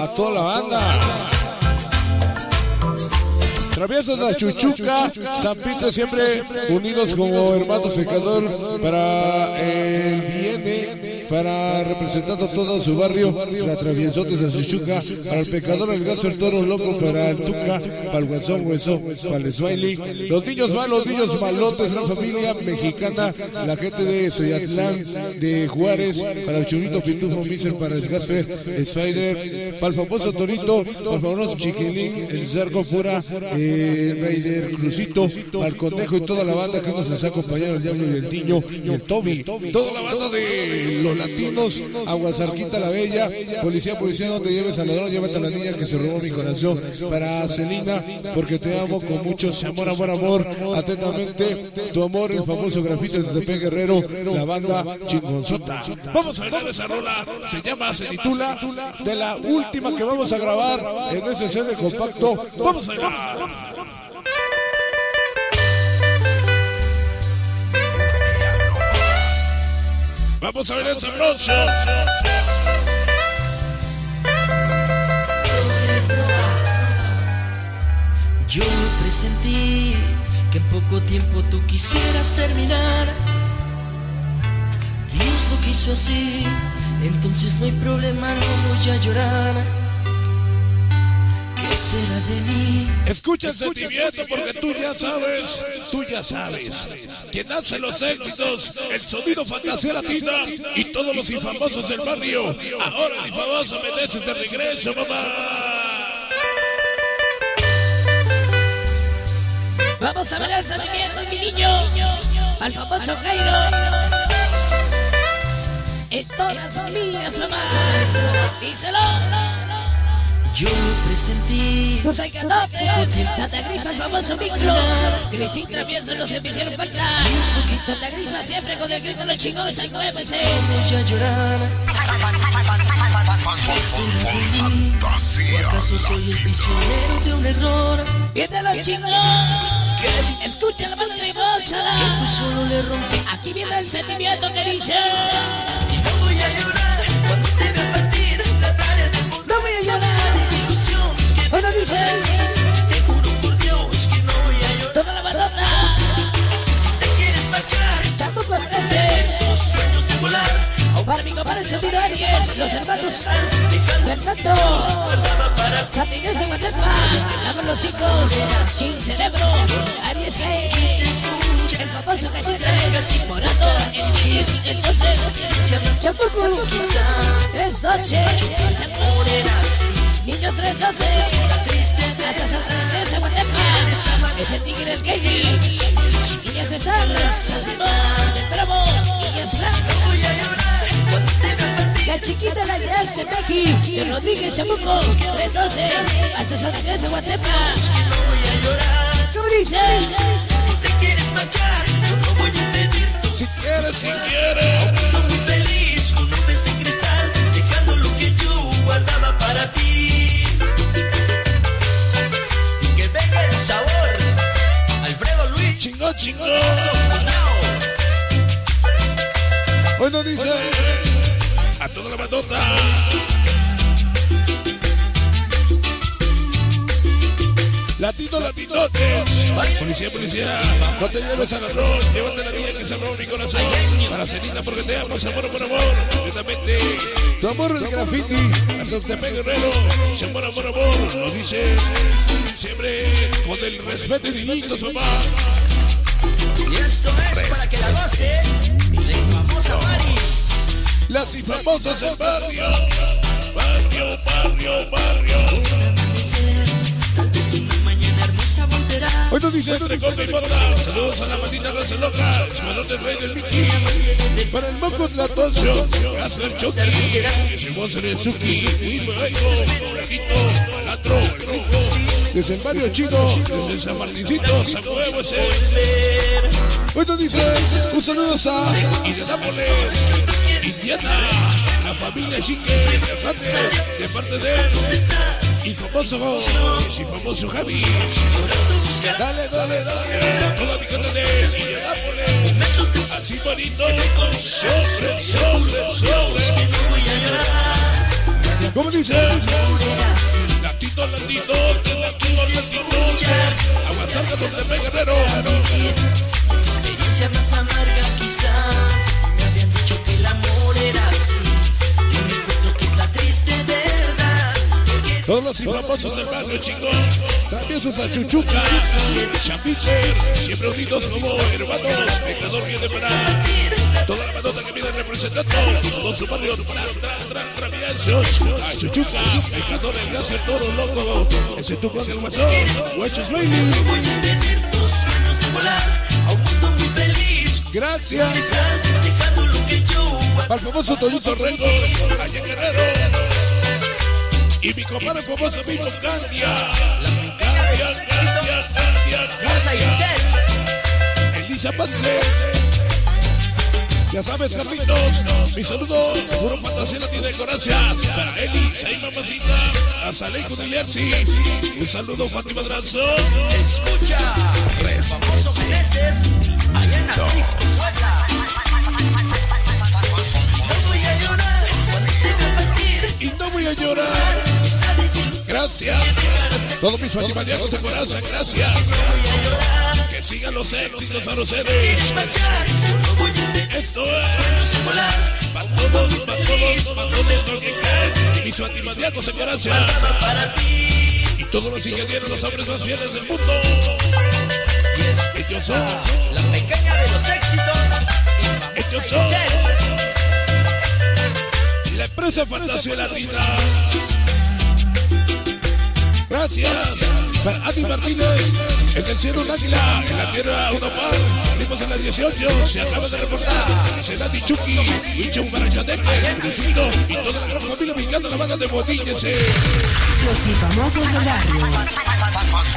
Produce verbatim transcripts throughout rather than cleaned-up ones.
a toda la banda. Traviesos de la Chuchuca, San Pito siempre unidos como hermanos pecador para el Viene, para representando todo su barrio, la Traviesotes de la Chuchuca, para el pecador, el Gaso, el Toro Loco, para el Tuca, para el Guasón Hueso, para el Smiley, los niños malos, niños malotes, la familia mexicana, la gente de Soyatlán, de Juárez, para el Churrito Pitufo Miser, para el Gasper, Spider, para el famoso Torito, para el famoso Chiquilín, el Cerco Pura, eh, Raider, Crucito, para el Conejo y toda la banda que nos ha acompañado, el Diablo y el Niño y el Toby, toda la banda de los latinos, Aguasarquita la Bella, policía, policía, no te lleves al ladrón, llévate a la niña que se robó mi corazón, para Celina, porque te amo con mucho amor, amor, amor, atentamente, tu amor, el famoso grafito de Tepe Guerrero, la banda chingonzota. Vamos a bailar esa rola, se llama, se titula, de la última que vamos a grabar en ese C D compacto, vamos a bailar. Vamos a ver el sabroso. Yo presentí que en poco tiempo tú quisieras terminar. Dios lo quiso así, entonces no hay problema, no voy a llorar. ¿Qué será de mí? Escucha el sentimiento porque tú ya sabes, tú ya sabes. Quien hace los éxitos, el sonido fantasía latina y todos los infamosos del barrio. Ahora el infamoso Meneses de regreso, mamá. Vamos a ver el sentimiento, mi niño, al famoso Jairo. En todas las familias, mamá. Díselo. Yo presentí. Tú sabes que toques. Santa Grifa, el famoso micro. Crispín Travieso, los que me hicieron bailar. Santa Grifa siempre con el grito de los chingones al nueve C. Voy a llorar. ¿O acaso soy el prisionero de un error? ¡Viene los chingones! Escucha la mano de Bolsala. Que tú solo le rompí. Aquí viene el sentimiento que dice. Y no voy a llorar cuando te vea partir. Trataré de borrar. No voy a llorar. Desilusión. Cuando dice. Te juro por Dios que no voy a llorar. Toda la bandota. Si te quieres marchar, tampoco crece. Tus sueños de volar. Para mi compadre el sentido Aries, los hermanos Fernando, Satinés de Guatemala, empezamos los chicos, sin cerebro, Aries Gay, el famoso cachete, morado, el diez, entonces, Chapuco, tres doce, niños tres doce, hasta Satinés de Guatemala, es el tigre el Gay, niñas César, Simón, el Bravo, niñas Franco, la chiquita la ya se Meji, de Rodríguez Chamuco, tres doce, hasta San Miguel de Guatemala. ¿Cómo dice? Si te quieres marchar, yo no voy a impedir tu. Si quieres, si quieres. Aún muy feliz con nubes de cristal, dejando lo que yo guardaba para ti. Y que venga el sabor, Alfredo Luis. Chingón, chingón. Bueno, dice. A toda la bandota. Latino, latinotes. Policía, policía. No te lleves al ladrón. Llévate a la niña que se robó mi corazón. Para Celina porque te amo, amor, amor, amor. Justamente. Tu amor, el graffiti. Hasta Tepe Guerrero. Amor, amor, amor. Lo dices. Siempre con el respeto y niñitos, mamá. Y esto es para que la goce. La famosa Mari. Las infamosas del barrio, barrio, barrio, barrio. Hoy nos dice entre con y bota. Saludos a la maldita raza loca. Escuadrón del rey del Mickey. Para el moco Tlatoso, Gasper Chucky. El monstruo del Suki. Uy, Baigo, Rajito, Latro, el Rico. Desde el barrio chino, desde San Martincito, San Huevo ese. Hoy nos dice un saludo a Indianápolis. Indiana, la familia Chique, de parte de él, y famoso, y famoso Javi. Dale, dale, dale, toda mi gente de Indianápolis, así bonito, sobre, sobre, sobre. ¿Cómo dice? Latino, latino, latino, latino. Aguasarca donde me Guerrero. Experiencia más amarga quizás. Me habían dicho que el amor era así. Yo me cuento que es la triste verdad. Todos los infamosos del barrio, chingón. Traviesos a Chuchuca, Champicher, siempre unidos como hermanos. Pecador viene para toda la bandota que viene representando todo su barrio. Traviesos a Chuchuca, Pecador, el gas, el toro loco. Ese tu con el guasón, Huechos Bailey. Tus sueños de volar a un mundo muy feliz. Gracias. Estás dejando lo que yo. Para el famoso Toyito Rengo, allá en Guerrero. Y mi compadre famoso mismo Candia. Candia, Candia, Candia, Elisa Pance. Ya sabes, Carlitos, mi saludo, puro fantasía latina de gracias para Eli, Say Mamacita, a Saleco de Jersey. Un saludo, Fátima Dranzo. Escucha, el famoso mereces. Allá en la discoteca. No voy a llorar cuando te vea partir. Y no voy a llorar. Gracias. Todos mis fatimadianos de corazón, gracias. Que sigan los éxitos a los sedes. Esto es para todos, para todos, para todos los que están. Mis fatimadianos de corazón. Y todos los ingenieros, los hombres más fieles del mundo. Ellos son la pequeña de los éxitos. Ellos son la empresa Fantasía Latina. Gracias para Andy Martínez, en el cielo un águila, en la tierra un opal. Vimos en la dieciocho, se acaba de reportar. Celati Chucky, Wicho Marachateque, Crucito y toda la gran familia mexicana, la banda de Bodíllese. Los infamosos del barrio.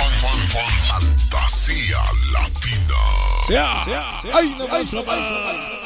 Fantasía Latina. Sea, ahí nomás, papá.